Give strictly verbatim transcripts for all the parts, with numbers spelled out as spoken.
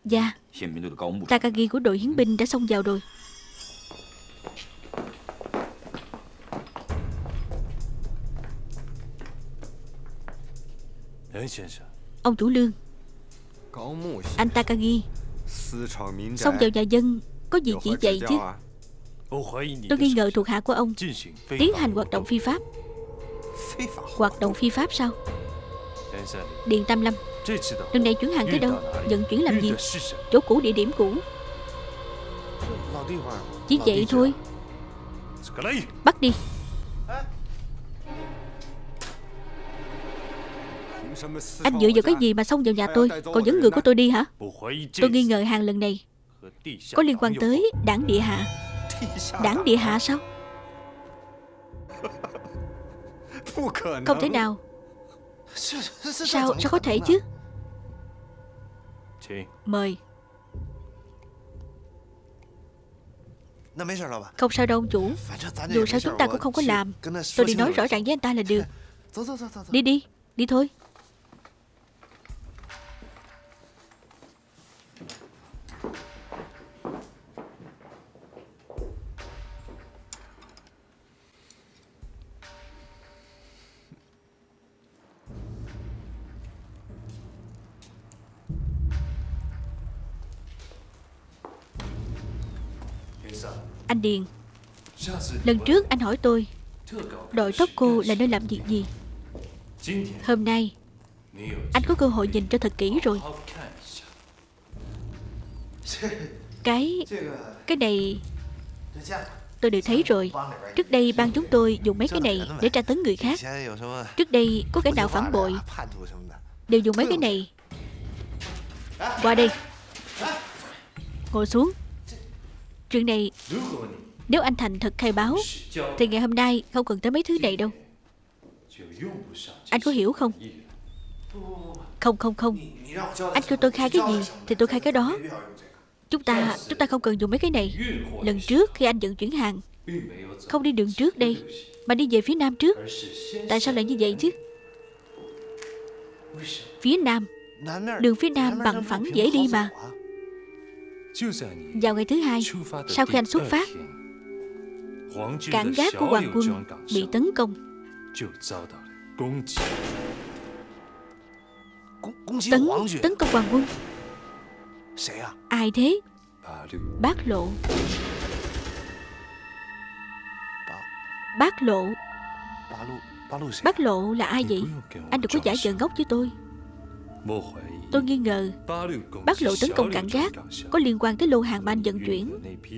Dạ, Takagi của đội hiến binh đã xông vào rồi. Ông chủ Lương, anh Takagi xông vào nhà dân có gì chỉ vậy chứ? Tôi nghi ngờ thuộc hạ của ông tiến hành hoạt động phi pháp. Hoạt động phi pháp sao? Điền Tam Lâm, lần này chuyển hàng tới đâu? Vận chuyển làm gì? Chỗ cũ, địa điểm cũ. Chỉ vậy thôi. Bắt đi. Anh dựa vào cái gì mà xông vào nhà tôi, còn dẫn người của tôi đi hả? Tôi nghi ngờ hàng lần này có liên quan tới đảng địa hạ. Đảng địa hạ sao? Không thể nào. Sao, sao có thể chứ? Mời. Không sao đâu ông chủ. Dù sao chúng ta cũng không có làm. Tôi đi nói rõ ràng với anh ta là được. Đi đi, đi thôi. Anh Điền, lần trước anh hỏi tôi đội tóc cô là nơi làm việc gì. Hôm nay anh có cơ hội nhìn cho thật kỹ rồi. Cái Cái này tôi đều thấy rồi. Trước đây ban chúng tôi dùng mấy cái này để tra tấn người khác. Trước đây có kẻ nào phản bội đều dùng mấy cái này. Qua đây, ngồi xuống. Chuyện này nếu anh thành thật khai báo thì ngày hôm nay không cần tới mấy thứ này đâu. Anh có hiểu không? Không không không. Anh kêu tôi khai cái gì thì tôi khai cái đó. Chúng ta Chúng ta không cần dùng mấy cái này. Lần trước khi anh vận chuyển hàng không đi đường trước đây mà đi về phía nam trước. Tại sao lại như vậy chứ? Phía nam, đường phía nam bằng phẳng dễ đi mà. Vào ngày thứ hai sau khi anh xuất phát, cảng gác của Hoàng quân bị tấn công. Tấn Tấn công Hoàng quân? Ai thế? Bác Lộ. Bác Lộ? Bác Lộ là ai vậy? Anh đừng có giả vờ ngốc với tôi. Tôi nghi ngờ Bác Lộ tấn công cảng gác có liên quan tới lô hàng mà anh vận chuyển.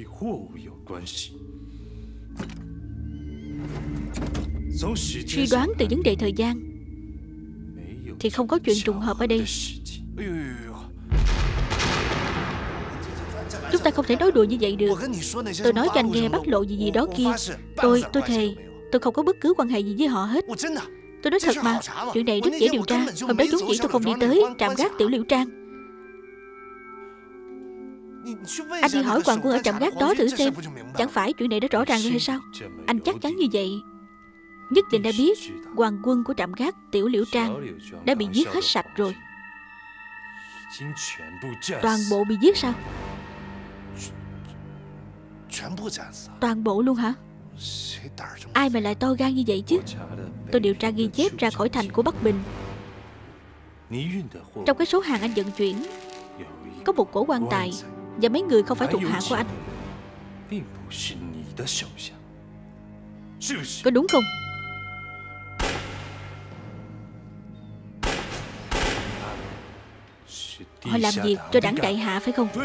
Suy đoán từ vấn đề thời gian thì không có chuyện trùng hợp ở đây. Chúng ta không thể nói đùa như vậy được. Tôi nói cho anh nghe Bác Lộ gì gì đó kia. Tôi, tôi thề tôi không có bất cứ quan hệ gì với họ hết. Tôi nói thật mà. Chuyện này rất dễ điều tra. Hôm đó vốn dĩ tôi không đi tới trạm gác Tiểu Liễu Trang. Anh đi hỏi Hoàng quân ở trạm gác đó thử xem. Chẳng phải chuyện này đã rõ ràng rồi hay sao? Anh chắc chắn như vậy. Nhất định đã biết Hoàng quân của trạm gác Tiểu Liễu Trang đã bị giết hết sạch rồi. Toàn bộ bị giết sao? Toàn bộ luôn hả? Ai mà lại to gan như vậy chứ? Tôi điều tra ghi chép ra khỏi thành của Bắc Bình. Trong cái số hàng anh vận chuyển có một cổ quan tài và mấy người không phải thuộc hạ của anh. Có đúng không? Họ làm việc cho đảng đại hạ phải không?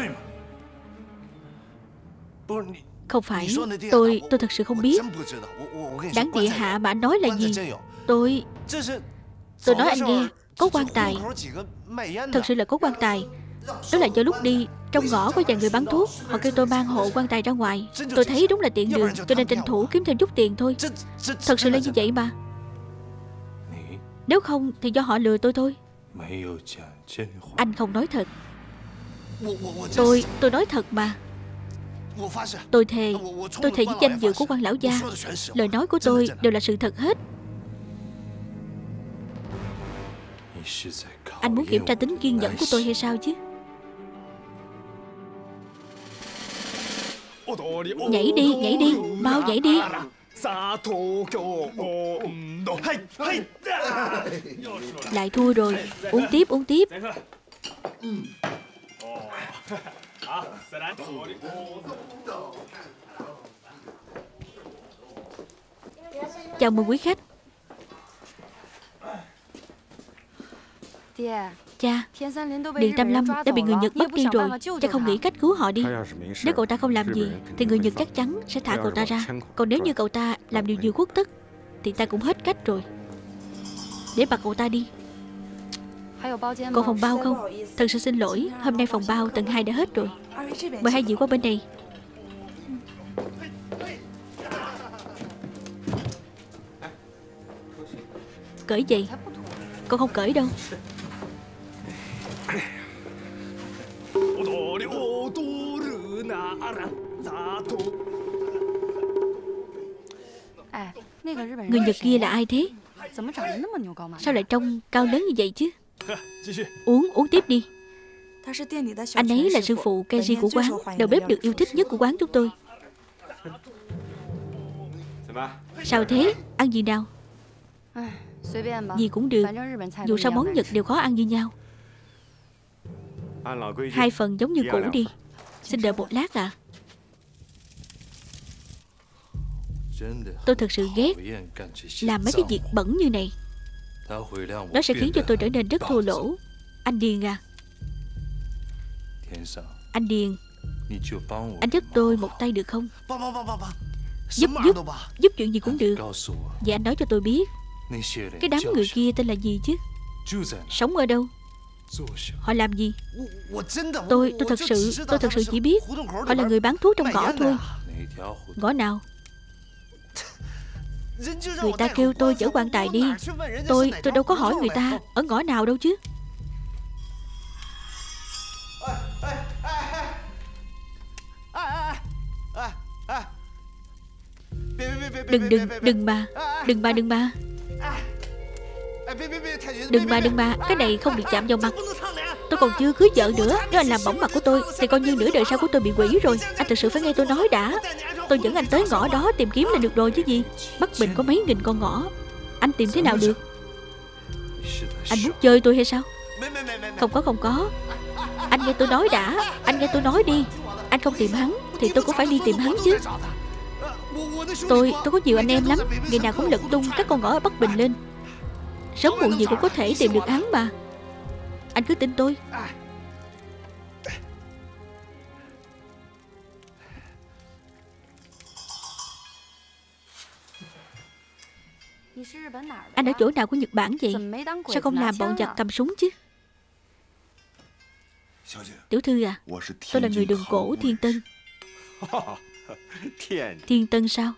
Không phải. Tôi tôi thật sự không biết. Đảng địa hạ mà anh nói là gì? Tôi Tôi nói anh nghe. Có quan tài. Thật sự là có quan tài. Đó là do lúc đi trong ngõ có vài người bán thuốc. Họ kêu tôi mang hộ quan tài ra ngoài. Tôi thấy đúng là tiện đường cho nên tranh thủ kiếm thêm chút tiền thôi. Thật sự là như vậy mà. Nếu không thì do họ lừa tôi thôi. Anh không nói thật. Tôi Tôi nói thật mà. Tôi thề Tôi thề với danh dự của quan lão gia, lời nói của tôi đều là sự thật hết. Anh muốn kiểm tra tính kiên nhẫn của tôi hay sao chứ? Nhảy đi, nhảy đi, mau nhảy đi. Lại thua rồi. Uống tiếp, uống tiếp. Chào mừng quý khách. Cha, Điện Tam Lâm đã bị người Nhật bắt đi rồi. Cha không nghĩ cách cứu họ đi. Nếu cậu ta không làm gì thì người Nhật chắc chắn sẽ thả cậu ta ra. Còn nếu như cậu ta làm điều gì khuất tất thì ta cũng hết cách rồi. Để bắt cậu ta đi. Còn phòng bao không? Thật sự xin lỗi, hôm nay phòng bao tầng hai đã hết rồi. Mời hai vị qua bên này. Cởi giày. Con không cởi đâu. Người Nhật kia là ai thế? Sao lại trông cao lớn như vậy chứ? Uống, uống tiếp đi. Anh ấy là sư phụ Keiji của quán, đầu bếp được yêu thích nhất của quán chúng tôi. Sao thế? Ăn gì nào? Gì cũng được. Dù sao món Nhật đều khó ăn như nhau. Hai phần giống như cũ đi. Xin đợi một lát ạ. Tôi thật sự ghét làm mấy cái việc bẩn như này. Nó sẽ khiến cho tôi trở nên rất thô lỗ. Anh Điền à, anh Điền, anh giúp tôi một tay được không? Giúp giúp Giúp chuyện gì cũng được. Vậy anh nói cho tôi biết, cái đám người kia tên là gì chứ? Sống ở đâu? Họ làm gì? Tôi tôi thật sự Tôi thật sự chỉ biết họ là người bán thuốc trong ngõ thôi. Ngõ nào? Người ta kêu tôi chở quan tài đi. Tôi tôi đâu có hỏi người ta ở ngõ nào đâu chứ. Đừng đừng đừng mà Đừng mà đừng mà Đừng mà đừng mà Cái này không được chạm vào mặt. Tôi còn chưa cưới vợ nữa. Nếu anh làm bỏng mặt của tôi thì coi như nửa đời sau của tôi bị quỷ rồi. Anh thực sự phải nghe tôi nói đã. Tôi dẫn anh tới ngõ đó tìm kiếm là được rồi chứ gì. Bắc Bình có mấy nghìn con ngõ, anh tìm thế nào được? Anh muốn chơi tôi hay sao? Không có không có Anh nghe tôi nói đã. Anh nghe tôi nói đi. Anh không tìm hắn thì tôi cũng phải đi tìm hắn chứ. Tôi tôi có nhiều anh em lắm. Ngày nào cũng lật tung các con ngõ ở Bắc Bình lên. Sớm muộn gì cũng có thể tìm được hắn mà. Anh cứ tin tôi. Anh ở chỗ nào của Nhật Bản vậy? Sao không làm bọn giặc cầm súng chứ? Tiểu thư à, tôi là người đường cổ Thiên Tân. Thiên Tân sao?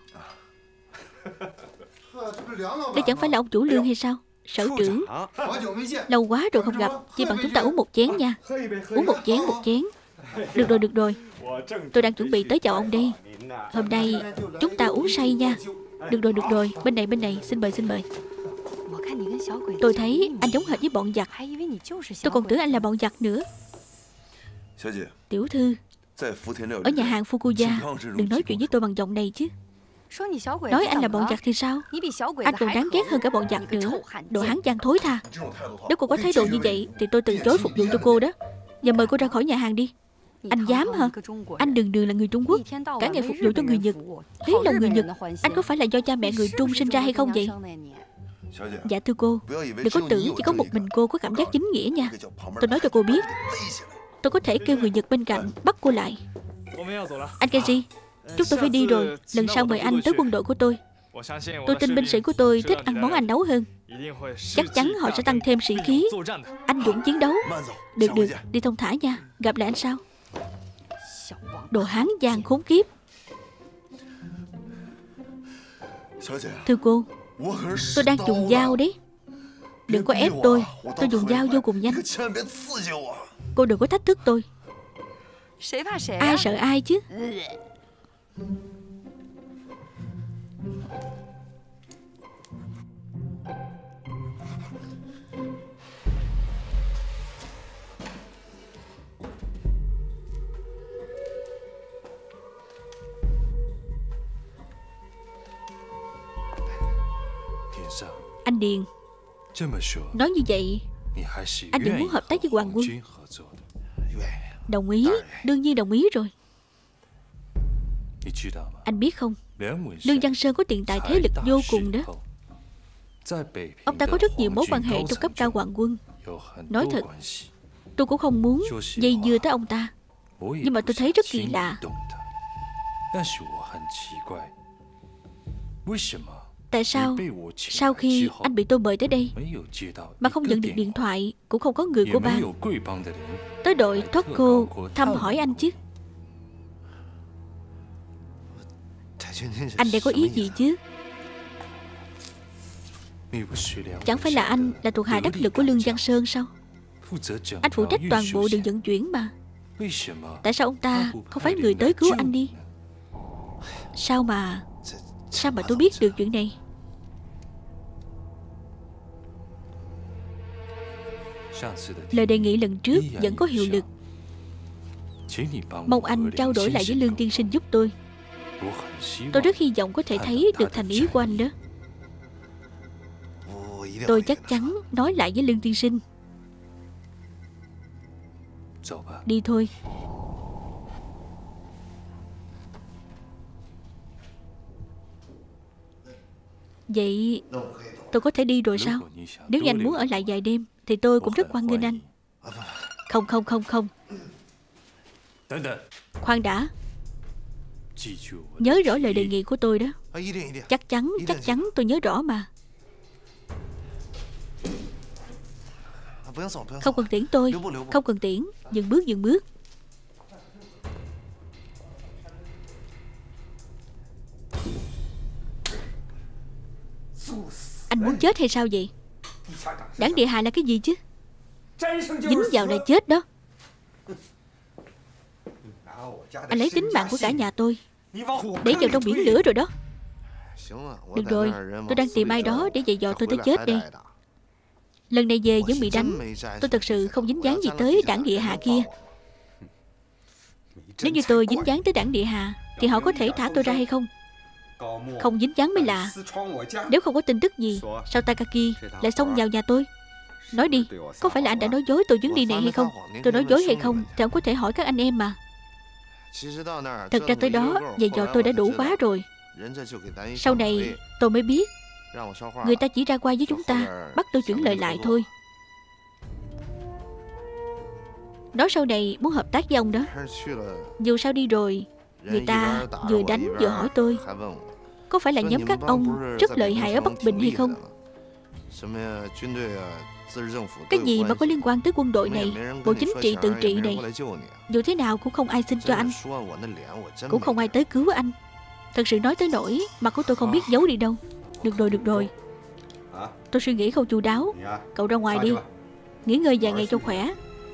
Đây chẳng phải là ông chủ Lương hay sao? Sở trưởng, lâu quá rồi không gặp. Chỉ bằng chúng ta uống một chén nha. Uống một chén, một chén. Được rồi, được rồi. Tôi đang chuẩn bị tới chào ông đây. Hôm nay chúng ta uống say nha. Được rồi, được rồi. Bên này, bên này. Xin mời, xin mời. Tôi thấy anh giống hệt với bọn giặc. Tôi còn tưởng anh là bọn giặc nữa. Tiểu thư, ở nhà hàng Fukuya đừng nói chuyện với tôi bằng giọng này chứ. Nói anh là bọn giặc thì sao? Anh còn đáng ghét hơn cả bọn giặc nữa. Đồ hán giang thối tha. Nếu cô có thái độ như vậy thì tôi từ chối phục vụ cho cô đó. Giờ mời cô ra khỏi nhà hàng đi. Anh dám hả? Anh đường đường là người Trung Quốc, cả ngày phục vụ cho người Nhật. Lấy lòng người Nhật, anh có phải là do cha mẹ người Trung sinh ra hay không vậy? Dạ thưa cô, đừng có tưởng chỉ có một mình cô có cảm giác chính nghĩa nha. Tôi nói cho cô biết, tôi có thể kêu người Nhật bên cạnh bắt cô lại. Anh Keiji, chúng tôi phải đi rồi. Lần sau mời anh tới quân đội của tôi. Tôi tin binh sĩ của tôi thích ăn món anh nấu hơn. Chắc chắn họ sẽ tăng thêm sĩ khí, anh dũng chiến đấu. Được được, đi thông thả nha. Gặp lại anh sau. Đồ hán giang khốn kiếp. Thưa cô, tôi đang dùng dao đấy. Đừng có ép tôi. Tôi dùng dao vô cùng nhanh. Cô đừng có thách thức tôi. Ai sợ ai chứ? Anh Điền, nói như vậy anh vẫn muốn hợp tác với Hoàng Quân? Đồng ý, đương nhiên đồng ý rồi. Anh biết không, Lương Văn Sơn có tiền tài thế lực vô cùng đó. Ông ta có rất nhiều mối quan hệ trong cấp cao Hoàng Quân. Nói thật, tôi cũng không muốn dây dưa tới ông ta, nhưng mà tôi thấy rất kỳ lạ. Tại sao sau khi anh bị tôi mời tới đây mà không nhận được điện thoại, cũng không có người của bang tới đội Tokyo thăm hỏi anh chứ? Anh đây có ý gì chứ? Chẳng phải là anh là thuộc hạ đắc lực của Lương Văn Sơn sao? Anh phụ trách toàn bộ đường vận chuyển mà. Tại sao ông ta không phải người tới cứu anh đi? Sao mà Sao mà tôi biết được chuyện này? Lời đề nghị lần trước vẫn có hiệu lực. Mong anh trao đổi lại với Lương tiên sinh giúp tôi. Tôi rất hy vọng có thể thấy được thành ý của anh đó. Tôi chắc chắn nói lại với Lương tiên sinh. Đi thôi. Vậy tôi có thể đi rồi sao? Nếu như anh muốn ở lại vài đêm thì tôi cũng rất hoan nghênh anh. Không không không không. Khoan đã. Nhớ rõ lời đề nghị của tôi đó. Chắc chắn, chắc chắn tôi nhớ rõ mà. Không cần tiễn tôi. Không cần tiễn. Dừng bước, dừng bước. Anh muốn chết hay sao vậy? Đảng địa hạ là cái gì chứ? Dính vào là chết đó. Anh lấy tính mạng của cả nhà tôi để vào trong biển lửa rồi đó. Được rồi, tôi đang tìm ai đó để dạy dò tôi tới chết đây. Lần này về vẫn bị đánh. Tôi thật sự không dính dáng gì tới đảng địa hạ kia. Nếu như tôi dính dáng tới đảng địa hạ thì họ có thể thả tôi ra hay không? Không dính dáng mới lạ. Nếu không có tin tức gì, sao Takaki lại xông vào nhà tôi? Nói đi, có phải là anh đã nói dối tôi chuyến đi này hay không? Tôi nói dối hay không thì ông có thể hỏi các anh em mà. Thật ra tới đó dạy dò tôi đã đủ quá rồi. Sau này tôi mới biết người ta chỉ ra qua với chúng ta, bắt tôi chuyển lời lại thôi. Nói sau này muốn hợp tác với ông đó. Dù sao đi rồi, người ta vừa đánh vừa hỏi tôi có phải là nhóm các ông rất lợi hại ở Bắc Bình hay không? Cái gì mà có liên quan tới quân đội này, bộ chính trị tự trị này? Dù thế nào cũng không ai xin cho anh, cũng không ai tới cứu anh. Thật sự nói tới nỗi mặt của tôi không biết giấu đi đâu. Được rồi, được rồi. Tôi suy nghĩ không chu đáo. Cậu ra ngoài đi, nghỉ ngơi vài ngày cho khỏe.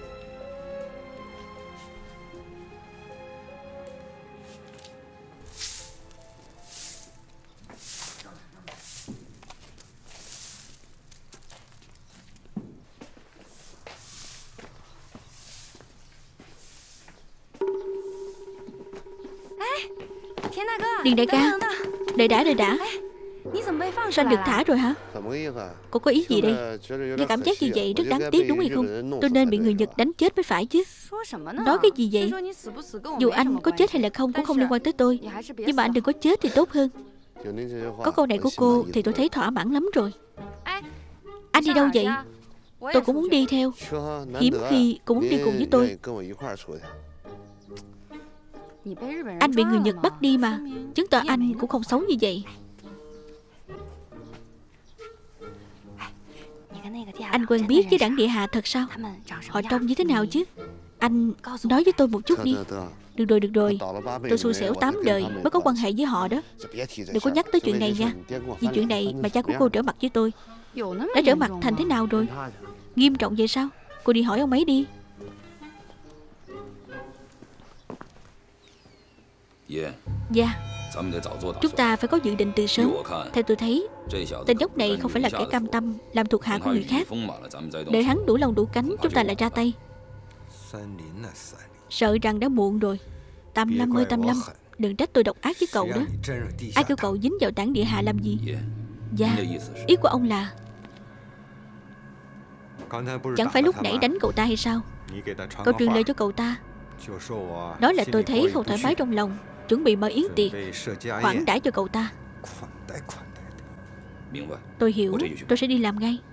Điền đại ca, đợi đã, đợi đã. Sao anh được thả rồi hả? Cô có ý gì đây? Nghe cảm giác như vậy rất đáng tiếc đúng hay không? Tôi nên bị người Nhật đánh chết mới phải chứ. Nói cái gì vậy? Dù anh có chết hay là không cũng không liên quan tới tôi. Nhưng mà anh đừng có chết thì tốt hơn. Có câu này của cô thì tôi thấy thỏa mãn lắm rồi. Anh đi đâu vậy? Tôi cũng muốn đi theo. Hiếm khi cũng muốn đi cùng với tôi. Anh bị người Nhật bắt đi mà, chứng tỏ anh cũng không xấu như vậy. Anh quen biết với đảng địa hạ thật sao? Họ trông như thế nào chứ? Anh nói với tôi một chút đi. Được rồi, được rồi. Tôi xui xẻo tám đời mới có quan hệ với họ đó. Đừng có nhắc tới chuyện này nha. Vì chuyện này mà cha của cô trở mặt với tôi. Đã trở mặt thành thế nào rồi? Nghiêm trọng vậy sao? Cô đi hỏi ông ấy đi. Dạ, chúng ta phải có dự định từ sớm. Theo tôi thấy, tên nhóc này không phải là kẻ cam tâm làm thuộc hạ của người khác. Đợi hắn đủ lòng đủ cánh, chúng ta lại ra tay. Sợ rằng đã muộn rồi. Tam Lâm ơi Tam Lâm, đừng trách tôi độc ác với cậu đó. Ai kêu cậu dính vào đảng địa hạ làm gì? gia. Ý của ông là chẳng phải lúc nãy đánh cậu ta hay sao? Cậu truyền lời cho cậu ta, nói là tôi thấy không thoải mái trong lòng, chuẩn bị mở yến tiệc khoản đãi cho cậu ta. Tôi hiểu, tôi sẽ đi làm ngay.